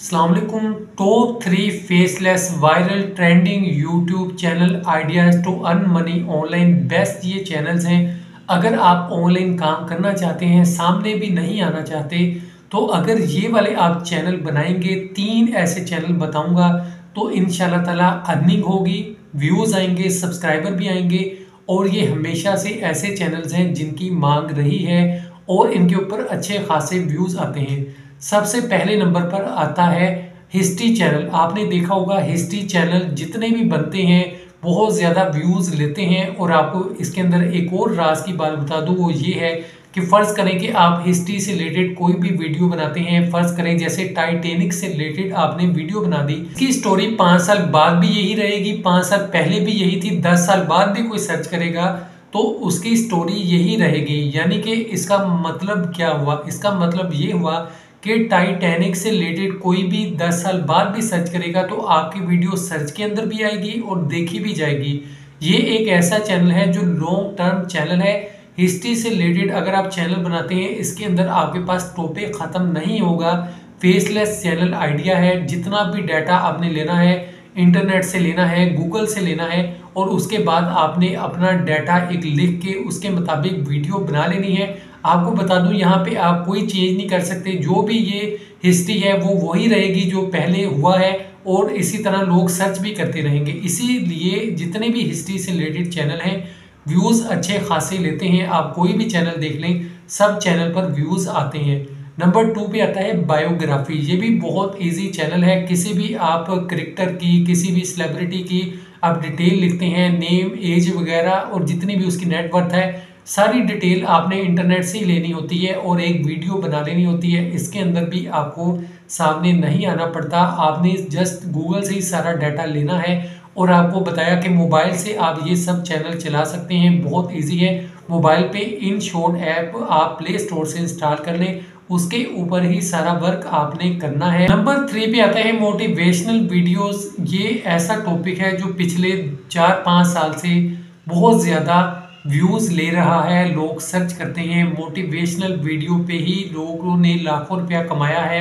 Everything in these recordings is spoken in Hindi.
अस्सलाम वालेकुम। Top 3 faceless viral trending YouTube channel ideas to earn money online. Best ये चैनल्स हैं। अगर आप ऑनलाइन काम करना चाहते हैं, सामने भी नहीं आना चाहते, तो अगर ये वाले आप चैनल बनाएंगे, 3 ऐसे चैनल बताऊंगा, तो इंशाल्लाह ताला अर्निंग होगी, व्यूज़ आएंगे, सब्सक्राइबर भी आएंगे। और ये हमेशा से ऐसे चैनल्स हैं जिनकी मांग रही है और इनके ऊपर अच्छे खासे व्यूज़ आते हैं। सबसे पहले नंबर पर आता है हिस्ट्री चैनल। आपने देखा होगा हिस्ट्री चैनल जितने भी बनते हैं बहुत ज़्यादा व्यूज़ लेते हैं। और आपको इसके अंदर एक और राज की बात बता दूं, वो ये है कि फ़र्ज़ करें कि आप हिस्ट्री से रिलेटेड कोई भी वीडियो बनाते हैं। फ़र्ज़ करें जैसे टाइटैनिक से रिलेटेड आपने वीडियो बना दी, इसकी स्टोरी 5 साल बाद भी यही रहेगी, 5 साल पहले भी यही थी, 10 साल बाद भी कोई सर्च करेगा तो उसकी स्टोरी यही रहेगी। यानी कि इसका मतलब क्या हुआ? इसका मतलब ये हुआ कि टाइटैनिक से रिलेटेड कोई भी 10 साल बाद भी सर्च करेगा तो आपकी वीडियो सर्च के अंदर भी आएगी और देखी भी जाएगी। ये एक ऐसा चैनल है जो लॉन्ग टर्म चैनल है। हिस्ट्री से रिलेटेड अगर आप चैनल बनाते हैं, इसके अंदर आपके पास टॉपिक ख़त्म नहीं होगा। फेसलेस चैनल आइडिया है। जितना भी डाटा आपने लेना है, इंटरनेट से लेना है, गूगल से लेना है, और उसके बाद आपने अपना डाटा एक लिख के उसके मुताबिक वीडियो बना लेनी है। आपको बता दूं, यहाँ पे आप कोई चेंज नहीं कर सकते। जो भी ये हिस्ट्री है वो वही रहेगी जो पहले हुआ है, और इसी तरह लोग सर्च भी करते रहेंगे। इसीलिए जितने भी हिस्ट्री से रिलेटेड चैनल हैं व्यूज़ अच्छे खासे लेते हैं। आप कोई भी चैनल देख लें, सब चैनल पर व्यूज़ आते हैं। नंबर 2 पे आता है बायोग्राफी। ये भी बहुत इजी चैनल है। किसी भी आप क्रिकेटर की, किसी भी सेलिब्रिटी की आप डिटेल लिखते हैं, नेम, एज वगैरह, और जितनी भी उसकी नेटवर्थ है सारी डिटेल आपने इंटरनेट से ही लेनी होती है और एक वीडियो बना लेनी होती है। इसके अंदर भी आपको सामने नहीं आना पड़ता। आपने जस्ट गूगल से ही सारा डाटा लेना है। और आपको बताया कि मोबाइल से आप ये सब चैनल चला सकते हैं, बहुत इजी है। मोबाइल पे इन शॉर्ट ऐप आप प्ले स्टोर से इंस्टॉल कर लें, उसके ऊपर ही सारा वर्क आपने करना है। नंबर 3 पे आता है मोटिवेशनल वीडियोस। ये ऐसा टॉपिक है जो पिछले 4-5 साल से बहुत ज़्यादा व्यूज़ ले रहा है। लोग सर्च करते हैं, मोटिवेशनल वीडियो पे ही लोगों ने लाखों रुपया कमाया है।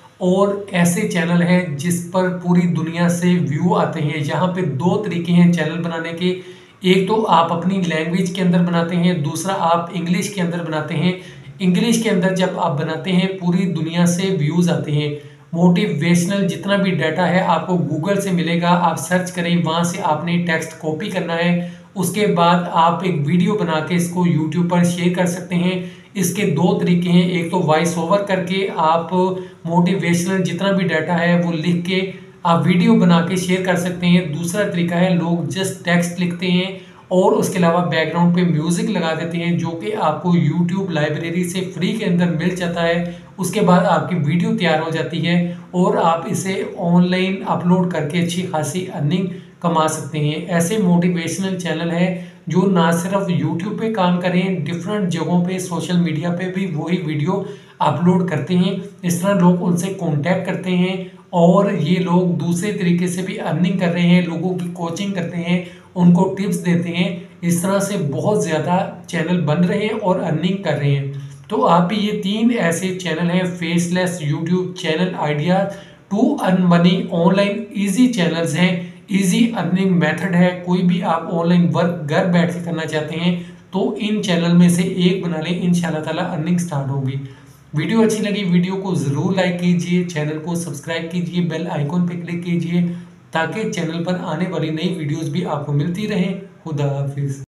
और ऐसे चैनल हैं जिस पर पूरी दुनिया से व्यू आते हैं। यहाँ पे 2 तरीके हैं चैनल बनाने के। एक तो आप अपनी लैंग्वेज के अंदर बनाते हैं, दूसरा आप इंग्लिश के अंदर बनाते हैं। इंग्लिश के अंदर जब आप बनाते हैं पूरी दुनिया से व्यूज़ आते हैं। मोटिवेशनल जितना भी डाटा है आपको गूगल से मिलेगा, आप सर्च करें, वहाँ से आपने टेक्स्ट कॉपी करना है। उसके बाद आप एक वीडियो बना के इसको यूट्यूब पर शेयर कर सकते हैं। इसके 2 तरीके हैं। एक तो वॉइस ओवर करके आप मोटिवेशनल जितना भी डाटा है वो लिख के आप वीडियो बना के शेयर कर सकते हैं। दूसरा तरीका है लोग जस्ट टेक्स्ट लिखते हैं और उसके अलावा बैकग्राउंड पे म्यूज़िक लगा देते हैं, जो कि आपको यूट्यूब लाइब्रेरी से फ्री के अंदर मिल जाता है। उसके बाद आपकी वीडियो तैयार हो जाती है और आप इसे ऑनलाइन अपलोड करके अच्छी खासी अर्निंग कमा सकते हैं। ऐसे मोटिवेशनल चैनल है जो ना सिर्फ यूट्यूब पे काम करें, डिफरेंट जगहों पे सोशल मीडिया पे भी वही वीडियो अपलोड करते हैं। इस तरह लोग उनसे कांटेक्ट करते हैं और ये लोग दूसरे तरीके से भी अर्निंग कर रहे हैं। लोगों की कोचिंग करते हैं, उनको टिप्स देते हैं। इस तरह से बहुत ज़्यादा चैनल बन रहे हैं और अर्निंग कर रहे हैं। तो आप भी ये 3 ऐसे चैनल हैं faceless YouTube channel idea to earn money online. Easy channels हैं, इजी अर्निंग मेथड है। कोई भी आप ऑनलाइन वर्क घर बैठ के करना चाहते हैं तो इन चैनल में से एक बना लें, इंशाल्लाह ताला अर्निंग स्टार्ट होगी। वीडियो अच्छी लगी, वीडियो को ज़रूर लाइक कीजिए, चैनल को सब्सक्राइब कीजिए, बेल आइकॉन पे क्लिक कीजिए ताकि चैनल पर आने वाली नई वीडियोस भी आपको मिलती रहें। खुदा हाफिज़।